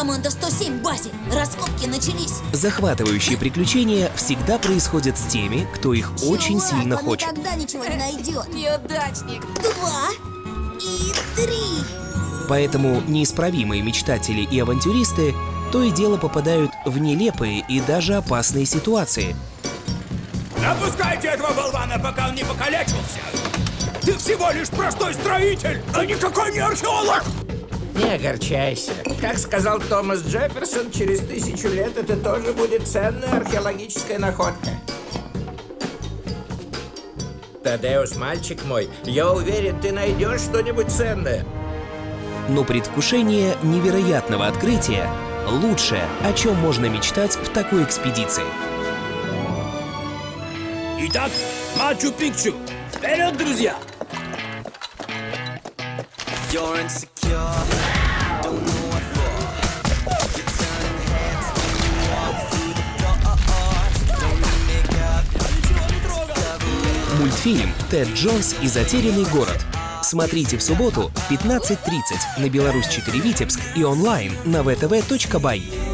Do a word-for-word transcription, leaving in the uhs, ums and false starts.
Команда сто семь в базе. Раскопки начались. Захватывающие приключения всегда происходят с теми, кто их очень Чувак, сильно он хочет. никогда ничего не найдет. Неудачник. Два и три. Поэтому неисправимые мечтатели и авантюристы то и дело попадают в нелепые и даже опасные ситуации. Опускайте этого болвана, пока он не покалечился! Ты всего лишь простой строитель, а никакой не археолог! Не огорчайся. Как сказал Томас Джефферсон, через тысячу лет это тоже будет ценная археологическая находка. Тадеус, мальчик мой, я уверен, ты найдешь что-нибудь ценное. Но предвкушение невероятного открытия – лучшее, о чем можно мечтать в такой экспедиции. Итак, Мачу-Пикчу! Вперед, друзья! Мультфильм «Тед Джонс и затерянный город». Смотрите в субботу в пятнадцать тридцать на Беларусь четыре Витебск и онлайн на вэ тэ вэ точка бай.